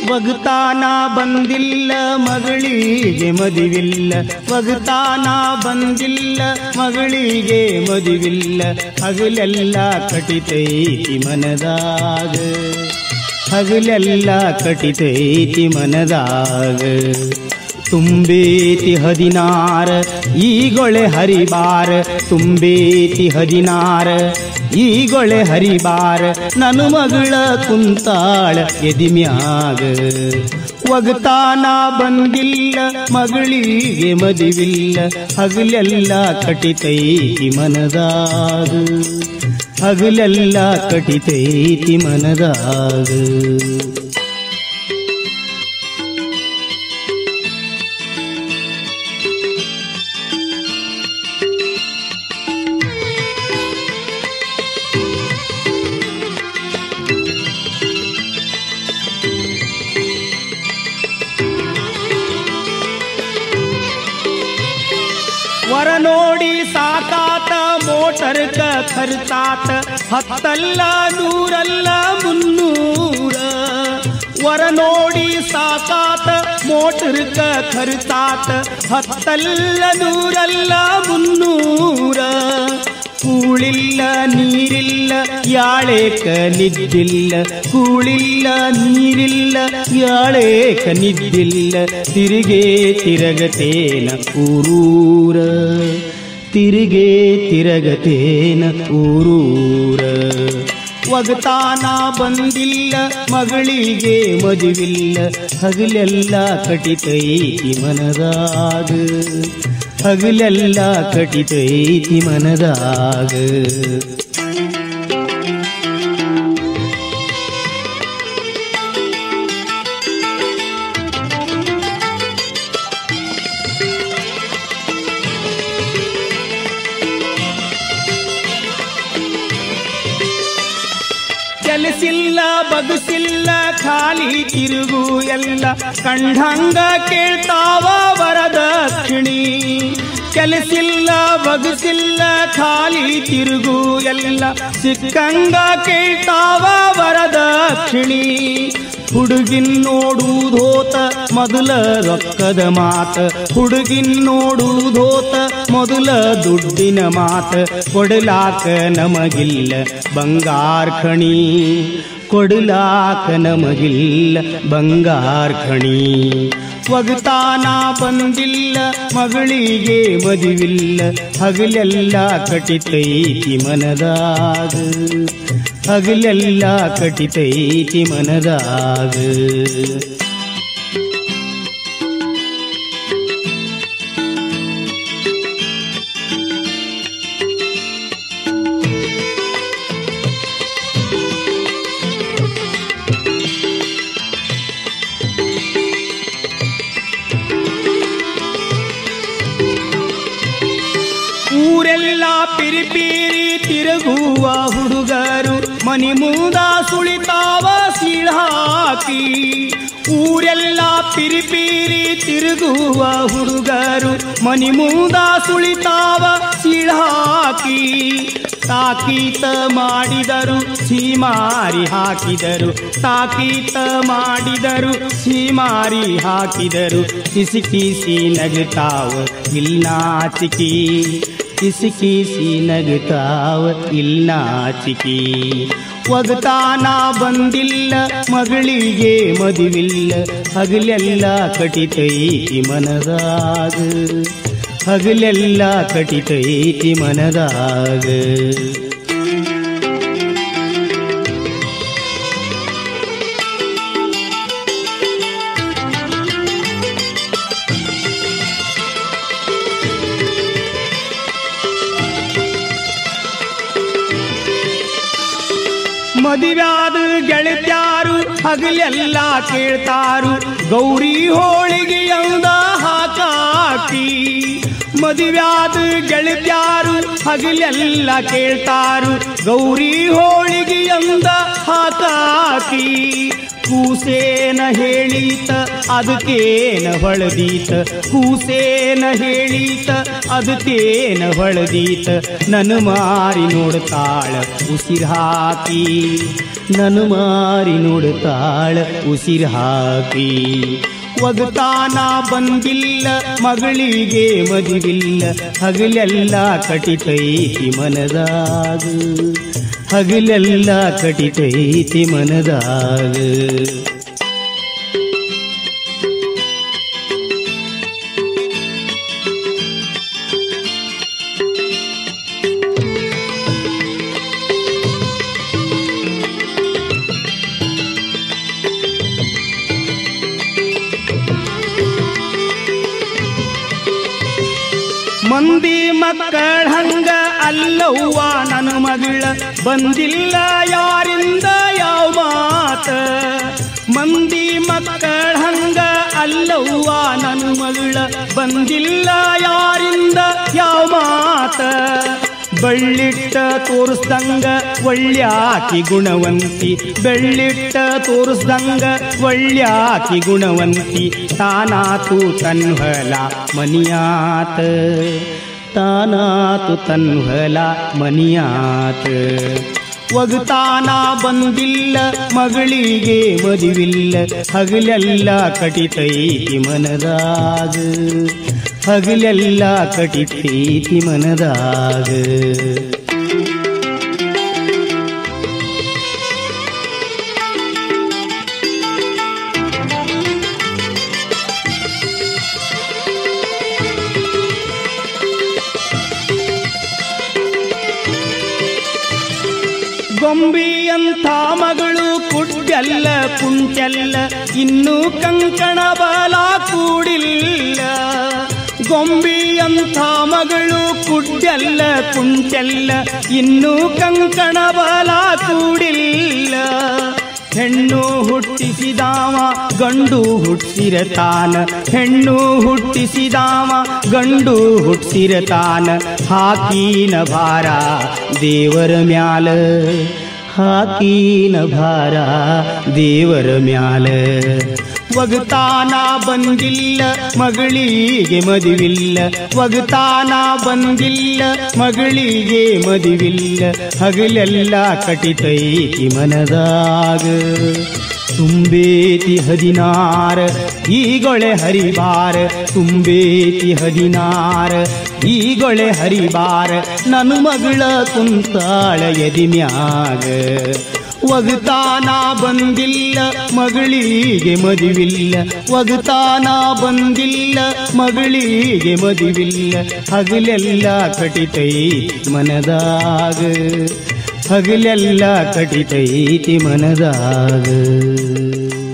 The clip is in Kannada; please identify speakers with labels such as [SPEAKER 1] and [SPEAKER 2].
[SPEAKER 1] ಒಗತಾನ ಬಂದಿಲ್ಲ ಮಗಳಿಗೆ ಮದುವಿಲ್ಲ, ಒಗತಾನ ಬಂದಿಲ್ಲ ಮಗಳಿಗೆ ಮದುವಿಲ್ಲ. ಹಗಲೆಲ್ಲ ಕಟಿತೈತಿ ಮನದಾಗ, ಹಗಲೆಲ್ಲ ಕಟಿತೈತಿ ಮನದಾಗ. ತುಂಬೇತಿ 16 ಈಗೊಳೆ ಹರಿಬಾರ, ತುಂಬೇತಿ 16 ಈಗೊಳೆ ಹರಿಬಾರ. ನನ್ನ ಮಗಳ ಕುಂತಾಳ ಎದಿಮ್ಯಾಗ, ಒಗತಾನ ಬಂದಿಲ್ಲ ಮಗಳಿಗೆ ಮದುವಿಲ್ಲ. ಹಗಲೆಲ್ಲ ಕಟಿತೈತಿ ಮನದಾಗ, ಹಗಲೆಲ್ಲ ಕಟಿತೈತಿ ಮನದಾಗ. ವರ ನೋಡಿ ಸಾಕಾತ ಮೋಟರ್ಕ ಖರ್ಚಾತ, 10 100 300. ವರ ನೋಡಿ ಸಾಕಾತ ಮೋಟರ್ಕ ಖರ್ಚಾತ, 10 100 300. ಕೂಳಿಲ್ಲ ನೀರಿಲ್ಲ ಯಾಳೇಕ ನಿದ್ದಿಲ್ಲ, ಕೂಳಿಲ್ಲ ನೀರಿಲ್ಲ ಯಾಳೇಕ ನಿದ್ದಿಲ್ಲ. ತಿರುಗೇ ತಿರಗತೇನ ಊರೂರ, ತಿರುಗೇ ತಿರಗತೇನ ಊರೂರ. ಒಗತಾನ ಬಂದಿಲ್ಲ ಮಗಳಿಗೆ ಮದುವಿಲ್ಲ. ಹಗಲೆಲ್ಲ ಕಟಿತೈತಿ ಮನದಾಗ, ಹಗಲೆಲ್ಲ ಕಟಿತೈತಿ ಮನದಾಗ. ಕೆಲಸಿಲ್ಲ ಬಗುಸಿಲ್ಲ ಖಾಲಿ ತಿರುಗು ಎಲ್ಲ, ಕಂಡಂಗ ಕೇಳ್ತಾವ ವರದಕ್ಷಿಣಿ. ಕೆಲಸಿಲ್ಲ ಬಗುಸಿಲ್ಲ ಖಾಲಿ ತಿರುಗು ಎಲ್ಲ, ಸಿಕ್ಕಂಗ ಕೇಳ್ತಾವ ವರದಕ್ಷಿಣಿ. ಹುಡುಗಿನ್ ನೋಡುವುದೋತ ಮೊದಲ ರೊಕ್ಕದ ಮಾತ, ಹುಡುಗಿನ್ ನೋಡುವುದೋತ ಮೊದಲ ದುಡ್ಡಿನ ಮಾತ. ಕೊಡಲಾಕ ನಮಗಿಲ್ಲ ಬಂಗಾರ ಖಣಿ, ಕೊಡಲಾಕ ನಮಗಿಲ್ಲ ಬಂಗಾರ ಖಣಿ. ಒಗತಾನ ಬಂದಿಲ್ಲ ಮಗಳಿಗೆ ಮದುವಿಲ್ಲ. ಹಗಲೆಲ್ಲ ಕಟಿತೈತಿ ಮನದಾಗ, ಹಗಲೆಲ್ಲ ಕಟಿತೈತಿ ಮನದಾಗ. ಊರೆಲ್ಲ ಪಿರಿಪಿರಿ ತಿರುಗುವ ಹುಡುಗರು, ಮನಿ ಮುಂದ ಸುಳಿತಾವ ಸೀಳಾಕಿ. ಊರೆಲ್ಲ ಪಿರಿಪಿರಿ ತಿರುಗುವ ಹುಡುಗರು, ಮನಿ ಮುಂದ ಸುಳಿತಾವ ಸೀಳಾಕಿ. ತಾಕೀತ ಮಾಡಿದರು ಸೀಮಾರಿ ಹಾಕಿದರು, ತಾಕೀತ ಮಾಡಿದರು ಸೀಮಾರಿ ಹಾಕಿದರು. ಕಿಸಿಕಿಸಿ ನಗುತ್ತಾವ ಇಲ್ನಾಚಿಕಿ, ಕಿಸಿಕಿಸಿ ನಗುತ್ತಾವ ಇಲ್ನಾಚಿಕಿ. ಒಗತಾನ ಬಂದಿಲ್ಲ ಮಗಳಿಗೆ ಮದುವಿಲ್ಲ. ಹಗಲೆಲ್ಲ ಕಟಿತೈತಿ ಮನದಾಗ, ಹಗಲೆಲ್ಲ ಕಟಿತೈತಿ ಮನದಾಗ. ಮದುವ್ಯಾದ ಗೆಳತ್ಯಾರು ಹಗಲೆಲ್ಲ ಕೇಳ್ತಾರು, ಗೌರಿ ಹೋಳಿಗೆಯಂದ ಹಾಕಾಕಿ. ಮದುವ್ಯಾದ ಗೆಳತ್ಯಾರು ಹಗಲೆಲ್ಲ ಕೇಳ್ತಾರು, ಗೌರಿ ಹೋಳಿಗೆಯಂದ ಹಾಕಾಕಿ. ಕೂಸೇನ ಹೇಳೀತ ಅದಕ್ಕೇನ ಹೊಳದೀತ, ಕೂಸೇನ ಹೇಳೀತ ಅದಕ್ಕೇನ ಹೊಳದೀತ, ನನ್ನ ಮಾರಿ ನೋಡ್ತಾಳ ಉಸಿರ್ ಹಾಕಿ, ನನ್ನ ಮಾರಿ ನೋಡ್ತಾಳ ಉಸಿರ್ ಹಾಕಿ. ಒಗತಾನ ಬಂದಿಲ್ಲ ಮಗಳಿಗೆ ಮದುವಿಲ್ಲ, ಹಗಲೆಲ್ಲ ಕಟಿತೈತಿ ಮನದಾಗ, ಹಗಲೆಲ್ಲ ಕಟಿತೈತಿ ಮನದಾಗ. ಮಂದಿ ಮಕ್ಕಳ ಹಂಗ ಅಲ್ಲವ್ವ ನನ್ನ ಮಗಳ, ಬಂದಿಲ್ಲ ಯಾರಿಂದ ಯಾವ ಮಾತ. ಮಂದಿ ಮಕ್ಕಳ ಹಂಗ ಅಲ್ಲವ್ವ ನನ್ನ ಮಗಳ, ಬಂದಿಲ್ಲ ಯಾರಿಂದ ಯಾವ ಮಾತ. ಬೆಳ್ಳಿಟ್ಟ ತೋರಿಸ್ದಂಗ ಒಳ್ಳ್ಯಾಕಿ ಗುಣವಂತಿ, ಬೆಳ್ಳಿಟ್ಟ ತೋರಿಸ್ದಂಗ ಒಳ್ಳ್ಯಾಕಿ ಗುಣವಂತಿ. ತಾನಾತು ತನ್ಹಲ ಮನಿಯಾತ, ತಾನಾತು ತನ್ಹಲ ಮನಿಯಾತ. ಒಗತಾನ ಬಂದಿಲ್ಲ ಮಗಳಿಗೆ ಮದುವಿಲ್ಲ, ಹಗಲೆಲ್ಲ ಕಟಿತೈತಿ ಮನದಾಗ, ಹಗಲೆಲ್ಲ ಕಟಿತೈತಿ ಮನದಾಗ. ಗೊಂಬಿಯಂಥ ಮಗಳು ಕುಡ್ಡೆಲ್ಲ ಕುಂಟೆಲ್ಲ, ಇನ್ನೂ ಕಂಕಣ ಬಲ ಕೂಡಿಲ್ಲ. ಗೊಂಬಿಯಂಥ ಮಗಳು ಕುಡ್ಡೆಲ್ಲ ಕುಂಟೆಲ್ಲ, ಇನ್ನೂ ಕಂಕಣ ಬಲ ಕೂಡಿಲ್ಲ. ಹೆಣ್ಣು ಹುಟ್ಟಿಸಿದಾವ ಗಂಡು ಹುಟ್ಟಿಸಿರತಾನ, ಹೆಣ್ಣು ಹುಟ್ಟಿಸಿದಾವ ಗಂಡು ಹುಟ್ಟಿಸಿರತಾನ. ಹಾಕೀನ ಭಾರ ದೇವರ ಮ್ಯಾಲ, ಹಾಕೀನ ಭಾರ ದೇವರ ಮ್ಯಾಲ. ಒಗತಾನ ಬಂದಿಲ್ಲ ಮಗಳಿಗೆ ಮದುವಿಲ್ಲ, ಒಗತಾನ ಬಂದಿಲ್ಲ ಮಗಳಿಗೆ ಮದುವಿಲ್ಲ, ಹಗಲೆಲ್ಲ ಕಟಿತೈತಿ ಮನದಾಗ. ತುಂಬೇತಿ 16 ಈಗೊಳೆ ಹರಿಬಾರ, ತುಂಬೇತಿ 16 ಈಗೊಳೆ ಹರಿಬಾರ. ನನ್ನ ಮಗಳ ಕುಂತಾಳ ಎದಿಮ್ಯಾಗ, ಒಗತಾನ ಬಂದಿಲ್ಲ ಮಗಳಿಗೆ ಮದುವಿಲ್ಲ, ಒಗತಾನ ಬಂದಿಲ್ಲ ಮಗಳಿಗೆ ಮದುವಿಲ್ಲ, ಹಗಲೆಲ್ಲ ಕಟಿತೈತಿ ಮನದಾಗ, ಹಗಲೆಲ್ಲ ಕಟಿತೈತಿ ಮನದಾಗ.